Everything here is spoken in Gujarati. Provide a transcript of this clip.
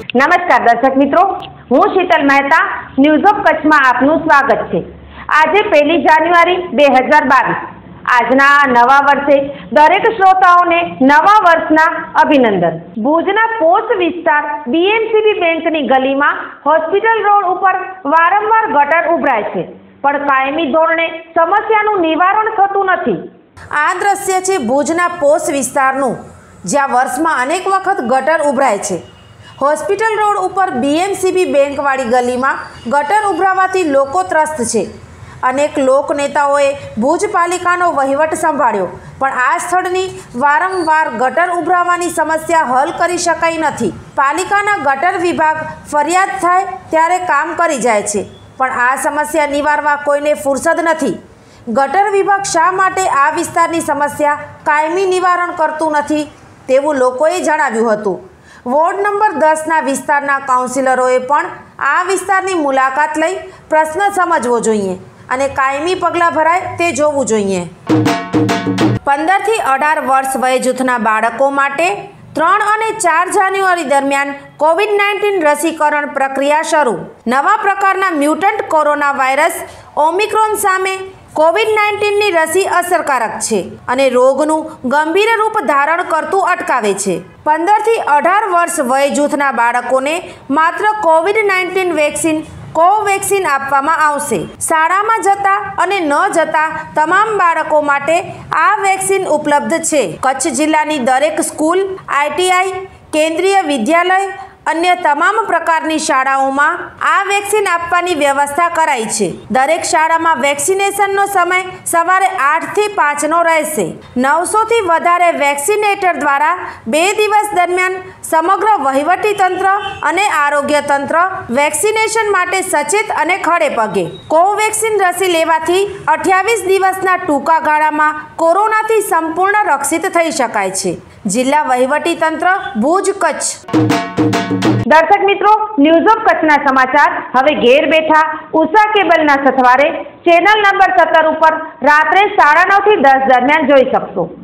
નમસ્કાર દર્શક મિત્રો, હું શીતલ મહેતા ન્યૂઝ ઓફ કચ્છમાં આપનું સ્વાગત છે। આજે 1 જાન્યુઆરી 2022 આજના નવા વર્ષે દરેક શ્રોતાઓને નવા વર્ષના અભિનંદન। ભુજના પોસ્ટ વિસ્તાર બીએમસીબી બેંકની ગલીમાં હોસ્પિટલ રોડ ઉપર વારંવાર ગટર ઉભરાય છે, પણ કાયમી ધોરણે સમસ્યાનું નિવારણ થતું નથી। આ દ્રશ્ય છે ભુજના પોસ્ટ વિસ્તારનું, જ્યાં વર્ષમાં અનેક વખત ગટર ઉભરાય છે। હોસ્પિટલ રોડ ઉપર બીએમસીબી બેંકવાળી ગલીમાં ગટર ઉભરાવાથી લોકો ત્રસ્ત છે। અનેક લોક નેતાઓએ ભુજ પાલિકાનો વહીવટ સંભાળ્યો, પણ આ સ્થળની વારંવાર ગટર ઉભરાવાની સમસ્યા હલ કરી શકાઈ નથી। પાલિકાના ગટર વિભાગ ફરિયાદ થાય ત્યારે કામ કરી જાય છે, પણ આ સમસ્યા નિવારવા કોઈને ફુરસદ નથી। ગટર વિભાગ શા માટે આ વિસ્તારની સમસ્યા કાયમી નિવારણ કરતું નથી તેવું લોકોએ જણાવ્યું હતું। વોર્ડ નંબર 10ના વિસ્તારના કાઉન્સિલરોએ પણ આ વિસ્તારની મુલાકાત લઈ પ્રશ્ન સમજવો જોઈએ અને કાયમી પગલાં ભરાય તે જોવું જોઈએ। 15 થી 18 વર્ષ વયજૂથના બાળકો માટે 3 અને 4 જાન્યુઆરી દરમિયાન કોવિડ-19 રસીકરણ પ્રક્રિયા શરૂ। નવા પ્રકારના મ્યુટન્ટ કોરોના વાયરસ ઓમિક્રોન સામે કોવિડ-19ની રસી અસરકારક છે અને રોગનું ગંભીર રૂપ ધારણ કરતું અટકાવે છે। 15 થી 18 વર્ષ વય જૂથના બાળકોને માત્ર કોવિડ-19 વેક્સિન કોવેક્સિન આપવામાં આવશે। શાળામાં જતા અને ન જતા તમામ બાળકો માટે આ વેક્સિન ઉપલબ્ધ છે। કચ્છ જિલ્લાની દરેક સ્કૂલ, આઈટીઆઈ, કેન્દ્રીય વિદ્યાલય, અન્ય તમામ પ્રકારની શાળાઓમાં આ વેક્સિન આપવાની વ્યવસ્થા કરાઈ છે। દરેક શાળામાં વેક્સિનેશનનો સમય સવારે 8 થી 5નો રહેશે। 900થી વધારે વેક્સિનેટર દ્વારા 2 દિવસ દરમિયાન સમગ્ર વહીવટી તંત્ર અને આરોગ્ય તંત્ર વેક્સિનેશન માટે સચેત અને ખડે પગે। કોવેક્સિન રસી લેવાથી 28 દિવસના ટૂંકા ગાળામાં કોરોનાથી સંપૂર્ણ રક્ષિત થઈ શકાય છે। જિલ્લા વહીવટી તંત્ર ભુજ, કચ્છ। દર્શક મિત્રો, ન્યૂઝ ઓફ કચ્છના સમાચાર હવે ઘેર બેઠા ઉષા કેબલના સથવારે ચેનલ નંબર 17 ઉપર રાત્રે 9:30 થી 10 દરમિયાન જોઈ શકશો।